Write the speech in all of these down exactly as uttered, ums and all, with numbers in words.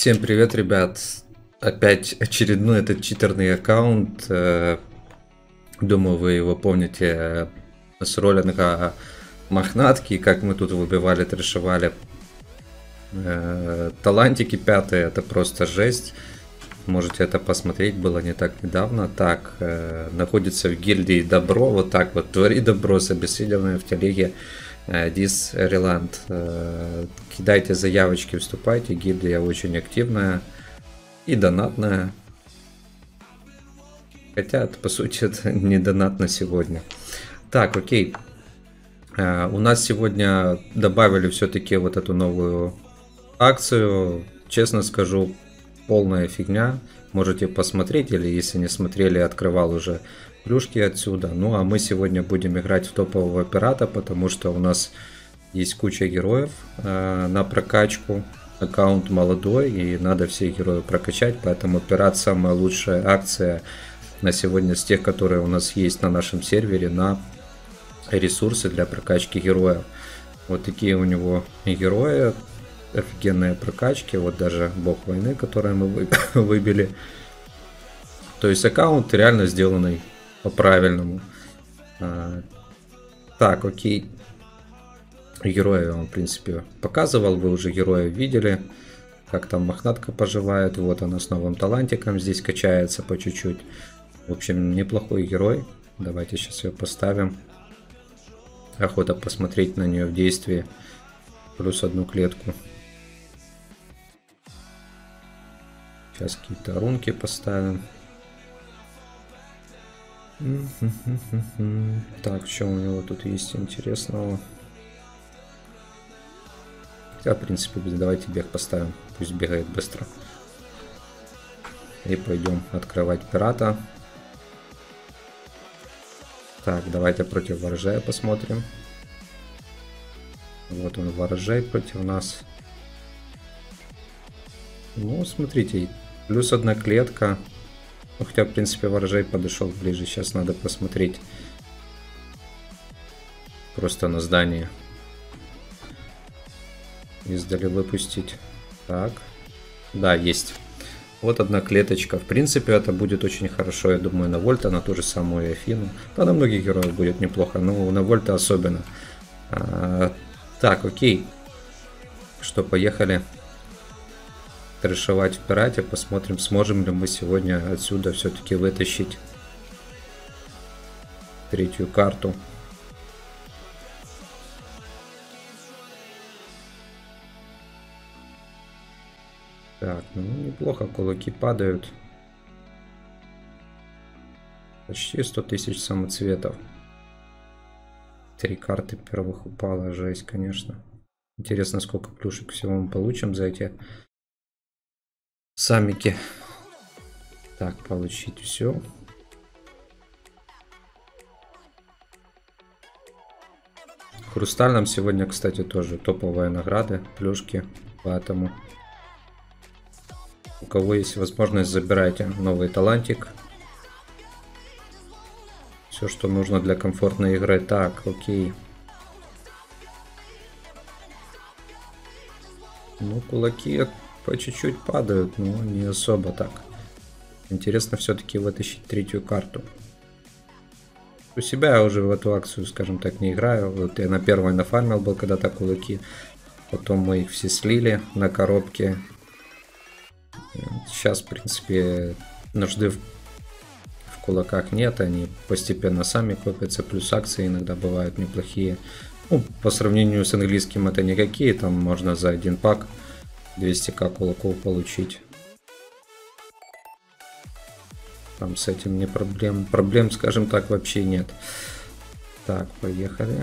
Всем привет, ребят! Опять очередной этот читерный аккаунт. Думаю, вы его помните с роллинга Мохнатки, как мы тут выбивали, трешевали талантики пятые. Это просто жесть. Можете это посмотреть, было не так недавно. Так, находится в гильдии Добро, вот так вот, твори добро с обессиленной в телеге Дис Реланд. Кидайте заявочки, вступайте, гильдия очень активная и донатная. Хотя, по сути, это не донат на сегодня. Так, окей. У нас сегодня добавили все-таки вот эту новую акцию. Честно скажу, полная фигня. Можете посмотреть, или если не смотрели, открывал уже плюшки отсюда. Ну а мы сегодня будем играть в топового пирата, потому что у нас есть куча героев э, на прокачку. Аккаунт молодой и надо всех героев прокачать, поэтому пират самая лучшая акция на сегодня с тех, которые у нас есть на нашем сервере на ресурсы для прокачки героев. Вот такие у него герои, офигенные прокачки, вот даже бог войны, который мы выбили. То есть аккаунт реально сделанный по-правильному. А, так, окей. Героя я вам, в принципе, показывал. Вы уже героя видели. Как там Мохнатка поживает. Вот она с новым талантиком здесь качается по чуть-чуть. В общем, неплохой герой. Давайте сейчас ее поставим. Охота посмотреть на нее в действии. Плюс одну клетку. Сейчас какие-то рунки поставим. Так, что у него тут есть интересного? Хотя, в принципе, давайте бег поставим. Пусть бегает быстро. И пойдем открывать пирата. Так, давайте против ворожая посмотрим. Вот он, ворожай против нас. Ну, смотрите, плюс одна клетка. Ну, хотя, в принципе, ворожай подошел ближе. Сейчас надо посмотреть. Просто на здание. Издали выпустить. Так. Да, есть. Вот одна клеточка. В принципе, это будет очень хорошо, я думаю, на Вольта, на ту же самую Афину. Да, на многих героев будет неплохо, но на Вольта особенно. А, так, окей. Что, поехали трешевать в пирате. Посмотрим, сможем ли мы сегодня отсюда все-таки вытащить третью карту. Так, ну неплохо, кулаки падают. Почти сто тысяч самоцветов. Три карты первых упало, жесть, конечно. Интересно, сколько плюшек всего мы получим за эти самики. Так, получить все. В хрустальном сегодня, кстати, тоже топовые награды, плюшки, поэтому... У кого есть возможность, забирайте новый талантик. Все, что нужно для комфортной игры. Так, окей. Ну, кулаки по чуть-чуть падают, но не особо так. Интересно все-таки вытащить третью карту. У себя я уже в эту акцию, скажем так, не играю. Вот я на первой нафармил был когда-то кулаки. Потом мы их все слили на коробке. Сейчас, в принципе, нужды в, в кулаках нет, они постепенно сами копятся, плюс акции иногда бывают неплохие. Ну, по сравнению с английским это никакие, там можно за один пак двести тысяч кулаков получить. Там с этим не проблем, проблем, скажем так, вообще нет. Так, поехали.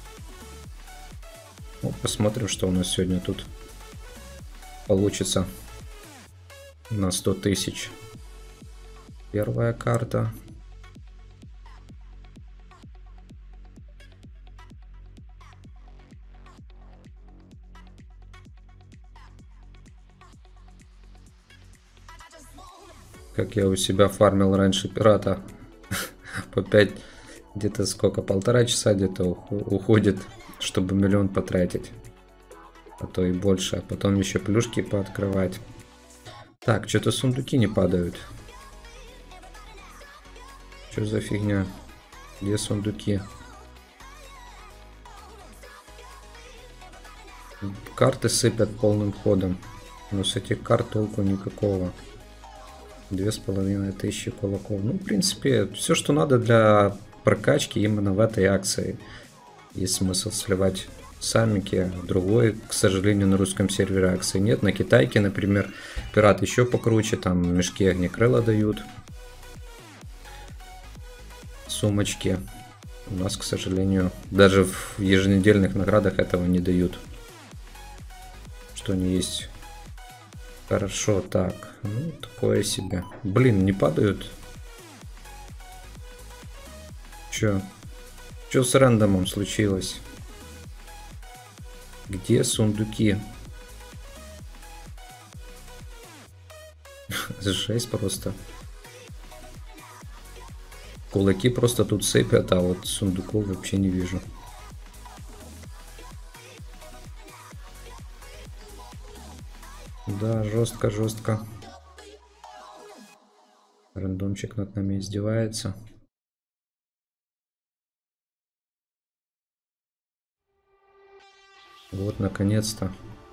Ну, посмотрим, что у нас сегодня тут получится. На сто тысяч. Первая карта. Как я у себя фармил раньше пирата. По пять, где-то сколько, полтора часа где-то уходит, чтобы миллион потратить. А то и больше. А потом еще плюшки пооткрывать. Так, что-то сундуки не падают. Что за фигня? Где сундуки? Карты сыпят полным ходом. Но с этих карт толку никакого. Две с половиной тысячи кулаков. Ну, в принципе, все, что надо для прокачки именно в этой акции. Есть смысл сливать самики. Другой, к сожалению, на русском сервере акции нет. На китайке, например, пират еще покруче. Там мешки огнекрыла дают. Сумочки. У нас, к сожалению, даже в еженедельных наградах этого не дают. Что они есть. Хорошо, так. Ну, такое себе. Блин, не падают. Чё? Чё с рандомом случилось? Где сундуки? Жесть просто. Кулаки просто тут сыпят, а вот сундуков вообще не вижу. Да, жестко, жестко. Рандомчик над нами издевается. Вот, наконец-то.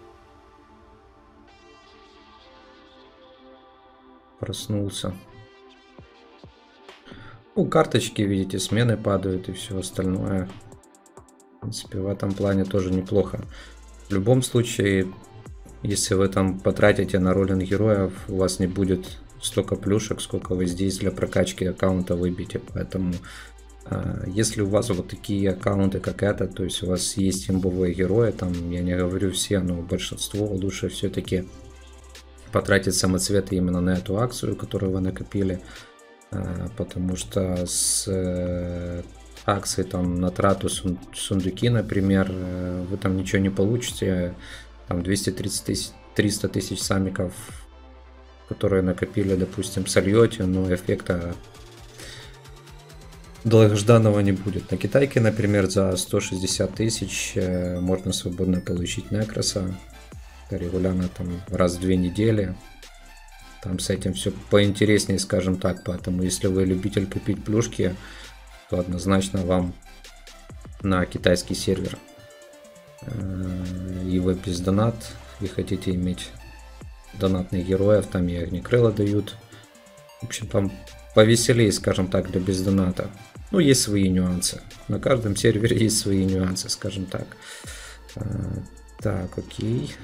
Проснулся. Ну, карточки, видите, смены падают и все остальное. В принципе, в этом плане тоже неплохо. В любом случае, если вы там потратите на роллинг героев, у вас не будет столько плюшек, сколько вы здесь для прокачки аккаунта выбьете. Поэтому, если у вас вот такие аккаунты, как этот, то есть у вас есть имбовые герои, там, я не говорю все, но большинство, лучше все-таки потратить самоцветы именно на эту акцию, которую вы накопили. Потому что с акцией там на трату сундуки, например, вы там ничего не получите. Там двести тридцать тысяч, триста тысяч самиков, которые накопили, допустим, сольете, но эффекта долгожданного не будет. На китайке, например, за сто шестьдесят тысяч можно свободно получить некроса. Это регулярно там раз в две недели. Там с этим все поинтереснее, скажем так. Поэтому, если вы любитель копить плюшки, то однозначно вам на китайский сервер. И вы без донат, и хотите иметь донатных героев, там и огнекрыла дают. В общем, там повеселее, скажем так, для без доната. Ну, есть свои нюансы. На каждом сервере есть свои нюансы, скажем так. Так, окей.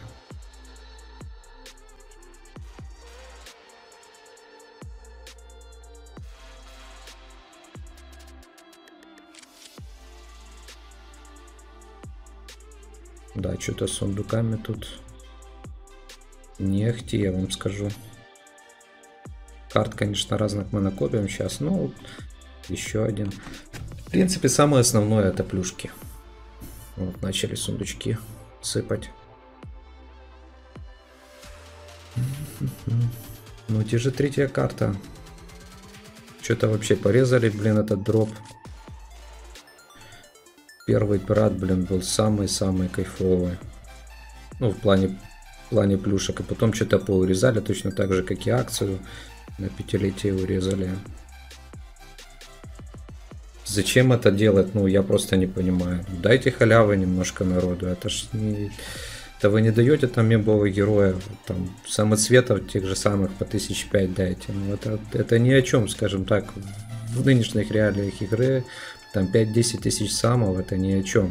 Да, что-то с сундуками тут не ахти, я вам скажу. Карт, конечно, разных мы накопим сейчас, но еще один. В принципе, самое основное это плюшки. Вот, начали сундучки сыпать. Ну, те же третья карта. Что-то вообще порезали, блин, этот дроп. Первый пират, блин, был самый-самый кайфовый. Ну, в плане, в плане плюшек. И потом что-то поурезали, точно так же, как и акцию. На пятилетие урезали. Зачем это делать? Ну, я просто не понимаю. Дайте халявы немножко народу. Это ж не... Это вы не даете там мембовых героев. Там самоцветов тех же самых по тысяч пять дайте. Ну, это, это ни о чем, скажем так. В нынешних реалиях игры там пять-десять тысяч самов, это ни о чем.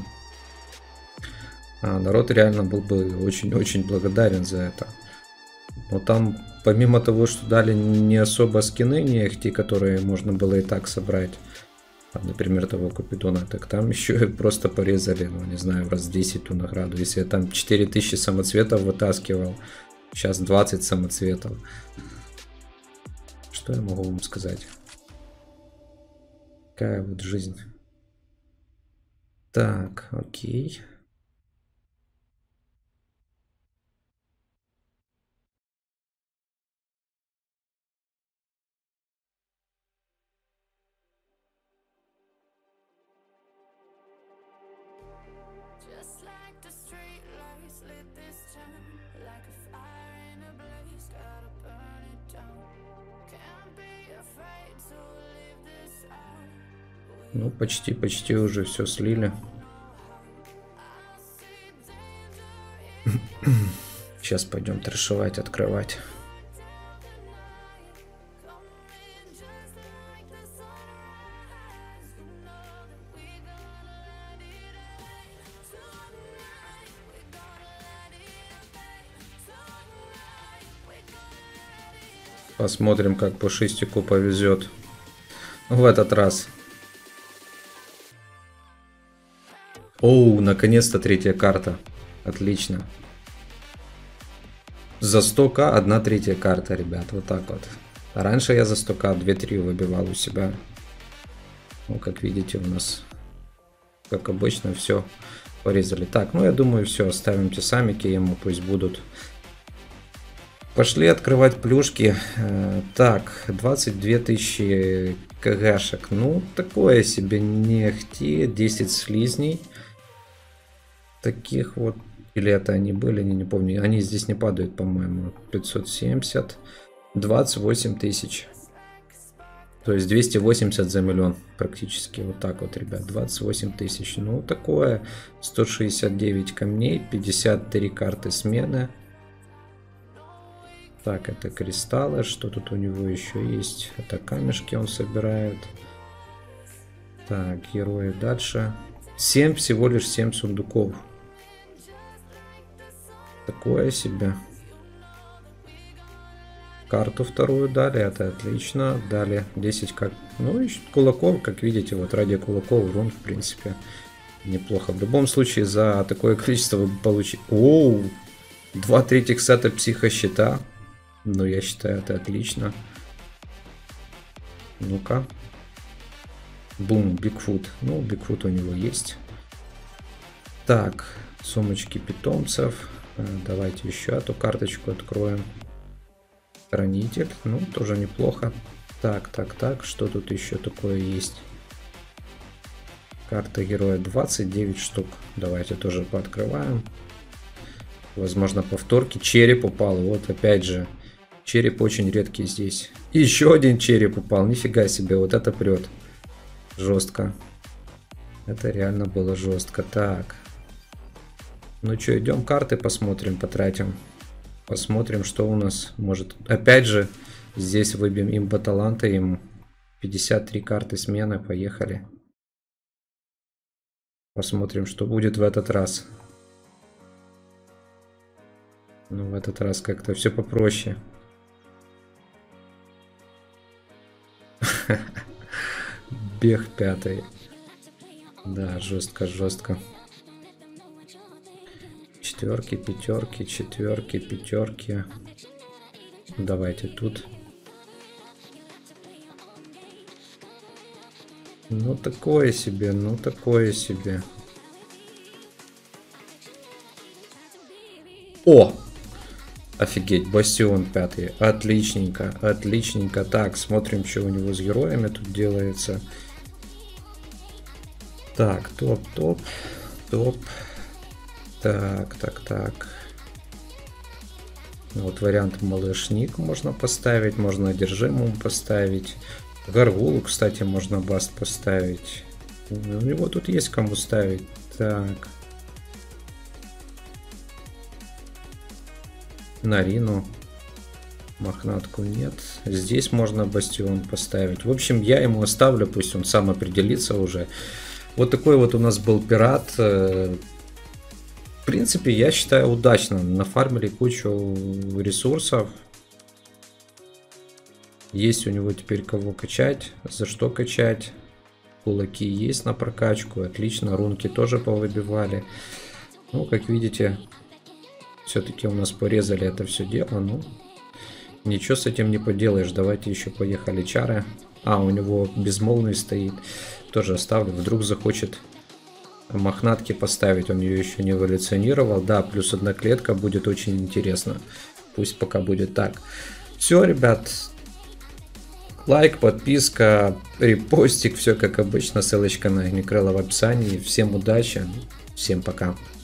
А народ реально был бы очень-очень благодарен за это. Но там, помимо того, что дали не особо скины, не ахти, которые можно было и так собрать, там, например, того Купидона, так там еще и просто порезали, ну, не знаю, в раз десять ту награду. Если я там четыре тысячи самоцветов вытаскивал, сейчас двадцать самоцветов. Что я могу вам сказать? Такая вот жизнь. Так, окей. Like a fire in a blaze, gotta burn. Ну, почти, почти уже все слили. Сейчас пойдем трешевать, открывать. Посмотрим, как по шестику повезет в этот раз. Оу, наконец-то третья карта. Отлично. За сто ка одна третья карта, ребят. Вот так вот. А раньше я за сто ка две-три выбивал у себя. Ну, как видите, у нас, как обычно, все порезали. Так, ну я думаю, все, оставим те самики ему, пусть будут. Пошли открывать плюшки. Так, двадцать две тысячи кгшек. Ну, такое себе не ахти. десять слизней. Таких вот. Или это они были, не, не помню. Они здесь не падают, по-моему. пятьсот семьдесят. двадцать восемь тысяч. То есть двести восемьдесят за миллион. Практически вот так вот, ребят. двадцать восемь тысяч. Ну, такое. сто шестьдесят девять камней. пятьдесят три карты смены. Так, это кристаллы. Что тут у него еще есть? Это камешки он собирает. Так, герои дальше. семь, всего лишь семь сундуков. Такое себе. Карту вторую дали, это отлично. Дали десять как... Ну, и кулаков, как видите, вот ради кулаков рун, в принципе, неплохо. В любом случае, за такое количество вы получите... Оу! Два третьих сета психощита. Ну, я считаю, это отлично. Ну-ка. Бум, Бигфут. Ну, Бигфут у него есть. Так, сумочки питомцев. Давайте еще эту карточку откроем. Хранитель. Ну, тоже неплохо. Так, так, так. Что тут еще такое есть? Карта героя двадцать девять штук. Давайте тоже пооткрываем. Возможно, повторки. Череп упал. Вот опять же. Череп очень редкий здесь. И еще один череп упал. Нифига себе. Вот это прет. Жестко. Это реально было жестко. Так. Ну что, идем карты посмотрим, потратим. Посмотрим, что у нас может. Опять же, здесь выбьем имба таланта. Ему пятьдесят три карты смены. Поехали. Посмотрим, что будет в этот раз. Ну, в этот раз как-то все попроще. Бег пятый. Да, жестко, жестко. Четверки, пятерки, четверки, пятерки. Давайте тут. Ну, такое себе, ну, такое себе. О! Офигеть, бастион пятый. Отличненько, отличненько. Так, смотрим, что у него с героями тут делается. Так, топ, топ, топ. Так, так, так. Вот вариант малышник можно поставить, можно одержимому поставить. Гаргулу, кстати, можно баст поставить. У него тут есть кому ставить. Так. Нарину. Мохнатку нет. Здесь можно бастион поставить. В общем, я ему оставлю, пусть он сам определится уже. Вот такой вот у нас был пират. В принципе, я считаю, удачно. Нафармили кучу ресурсов. Есть у него теперь кого качать. За что качать. Кулаки есть на прокачку. Отлично. Рунки тоже повыбивали. Ну, как видите, все-таки у нас порезали это все дело. Ну, ничего с этим не поделаешь. Давайте еще поехали чары. А, у него безмолвный стоит. Тоже оставлю. Вдруг захочет мохнатки поставить. Он ее еще не эволюционировал. Да, плюс одна клетка будет очень интересно. Пусть пока будет так. Все, ребят. Лайк, подписка, репостик. Все как обычно. Ссылочка на Огнекрыла в описании. Всем удачи. Всем пока.